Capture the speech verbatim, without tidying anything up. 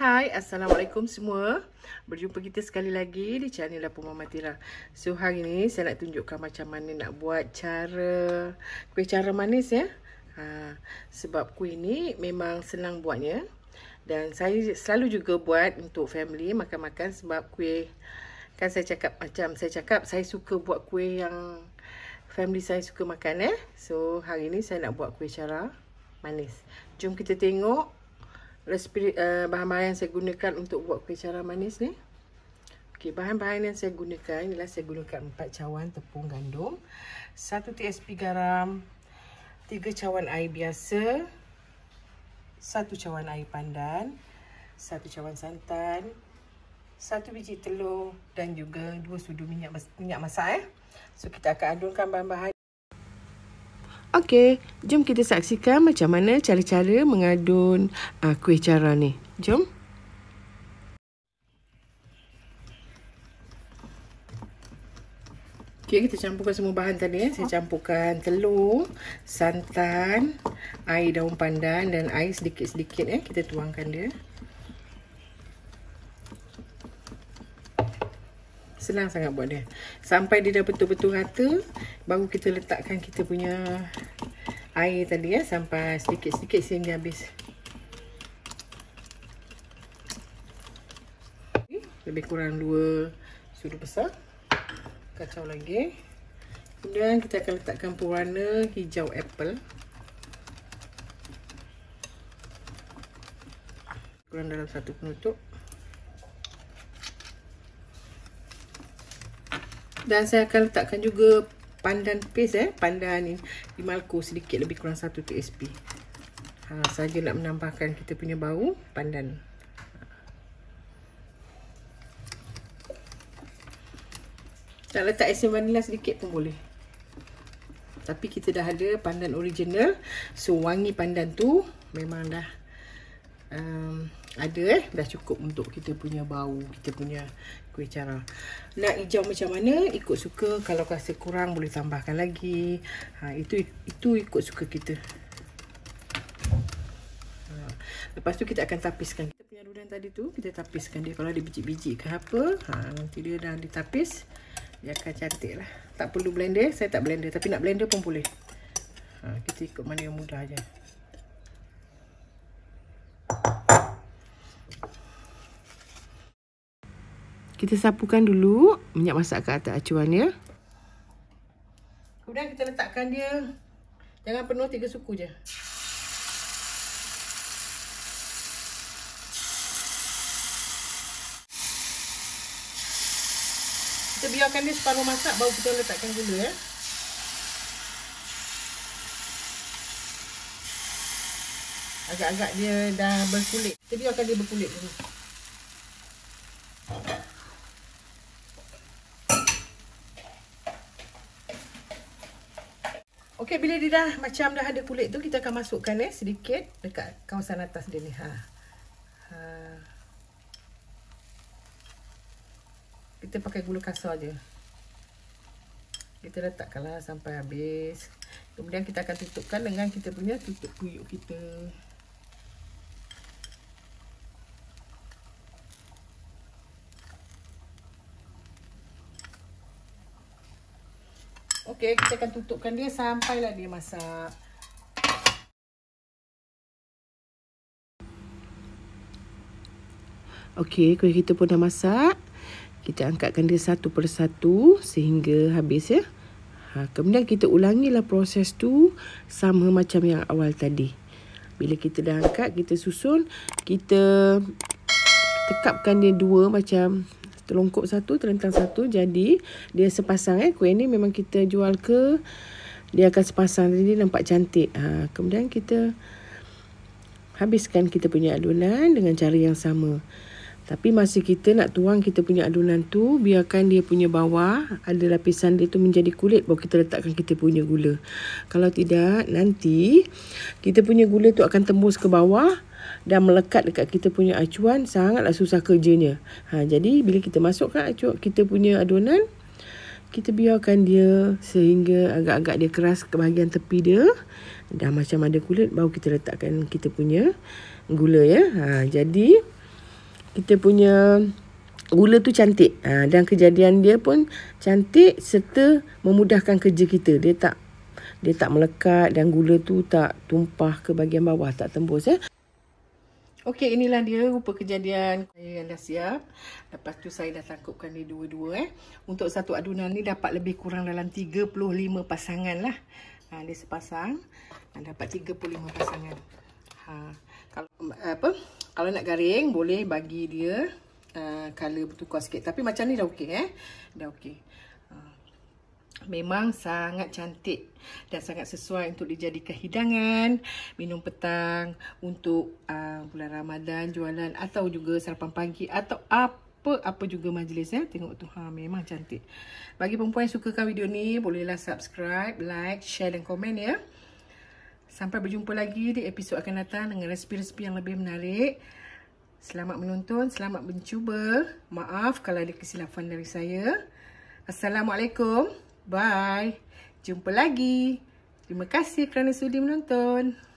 Hai, Assalamualaikum semua. Berjumpa kita sekali lagi di channel Dapur Mama Tira. So hari ni saya nak tunjukkan macam mana nak buat cara kuih cara manis ya. Ha, sebab kuih ni memang senang buatnya. Dan saya selalu juga buat untuk family makan-makan sebab kuih, kan saya cakap macam saya cakap saya suka buat kuih yang family saya suka makan eh. So hari ni saya nak buat kuih cara manis. Jom kita tengok resipi uh, bahan-bahan yang saya gunakan untuk buat kuih cara manis ni. Okey, bahan-bahan yang saya gunakan ialah saya gunakan empat cawan tepung gandum, satu teaspoon garam, tiga cawan air biasa, satu cawan air pandan, satu cawan santan, satu biji telur dan juga dua sudu minyak minyak masak eh. So kita akan adunkan bahan-bahan. Okey, jom kita saksikan macam mana cara-cara mengadun uh, kuih cara ni. Jom. Okey, kita campurkan semua bahan tadi ya. Saya campurkan telur, santan, air daun pandan dan air sedikit-sedikit eh. Kita tuangkan dia. Senang sangat buat dia. Sampai dia dah betul-betul rata, baru kita letakkan kita punya air tadi ya, sampai sedikit-sedikit sehingga habis. Lebih kurang dua sudu besar. Kacau lagi. Kemudian kita akan letakkan pewarna hijau apple. Kurang dalam satu penutup. Dan saya akan letakkan juga pandan paste eh, pandan ni di malko sedikit, lebih kurang satu teaspoon. Ha, saja nak menambahkan kita punya bau pandan. Nak letak esen vanila sedikit pun boleh. Tapi kita dah ada pandan original, so wangi pandan tu memang dah um, ada eh, dah cukup untuk kita punya bau, kita punya kuih cara. Nak hijau macam mana ikut suka, kalau rasa kurang boleh tambahkan lagi. Ha, itu itu ikut suka kita. Ha, lepas tu kita akan tapiskan. Kita punya adunan tadi tu kita tapiskan dia, kalau ada biji-biji ke apa, ha, nanti dia dah ditapis, dia akan cantik lah. Tak perlu blender, saya tak blender, tapi nak blender pun boleh. Ha, kita ikut mana yang mudah aja. Kita sapukan dulu minyak masak ke atas acuan ya. Kemudian kita letakkan dia, jangan penuh, tiga suku je. Kita biarkan dia separuh masak, baru kita letakkan gula ya. Agak-agak dia dah berkulit, kita biarkan dia berkulit dulu. Okey, bila dia dah macam dah ada kulit tu, kita akan masukkan eh sedikit dekat kawasan atas dia ni. Ha. Ha. Kita pakai gula kasar je. Kita letakkanlah sampai habis. Kemudian kita akan tutupkan dengan kita punya tutup puyuh kita. Okey, kita akan tutupkan dia sampailah dia masak. Okey, kuih kita pun dah masak. Kita angkatkan dia satu persatu sehingga habis ya. Ha, kemudian kita ulangilah proses tu sama macam yang awal tadi. Bila kita dah angkat, kita susun, kita tekapkan dia dua macam telongkok satu, terentang satu. Jadi dia sepasang eh. Kuih ni memang kita jual ke, dia akan sepasang, jadi nampak cantik. Ha, kemudian kita habiskan kita punya adunan dengan cara yang sama. Tapi masa kita nak tuang kita punya adunan tu, biarkan dia punya bawah ada lapisan dia tu menjadi kulit, baru kita letakkan kita punya gula. Kalau tidak, nanti kita punya gula tu akan tembus ke bawah dan melekat dekat kita punya acuan, sangatlah susah kerjanya. Ha, jadi bila kita masukkan acuan kita punya adunan, kita biarkan dia sehingga agak-agak dia keras ke bahagian tepi dia. Dah macam ada kulit, baru kita letakkan kita punya gula ya. Ha, jadi kita punya gula tu cantik. Ha, dan kejadian dia pun cantik serta memudahkan kerja kita. Dia tak dia tak melekat dan gula tu tak tumpah ke bahagian bawah, tak tembus eh. Okey, inilah dia rupa kejadian yang dah siap. Lepas tu saya dah tangkupkan dia dua-dua eh. Untuk satu adunan ni dapat lebih kurang dalam tiga puluh lima pasangan lah. Ha, dia sepasang dapat tiga puluh lima pasangan. Ha, kalau apa? Kalau nak garing boleh bagi dia uh, color bertukar sikit. Tapi macam ni dah okey eh. Dah okey. Memang sangat cantik dan sangat sesuai untuk dijadikan hidangan, minum petang, untuk uh, bulan Ramadan, jualan atau juga sarapan pagi atau apa-apa juga majlis ya. Tengok tu, ha, memang cantik. Bagi perempuan yang sukakan video ni, bolehlah subscribe, like, share dan komen ya. Sampai berjumpa lagi di episod akan datang dengan resipi-resipi yang lebih menarik. Selamat menonton, selamat mencuba. Maaf kalau ada kesilapan dari saya. Assalamualaikum. Bye. Jumpa lagi. Terima kasih kerana sudi menonton.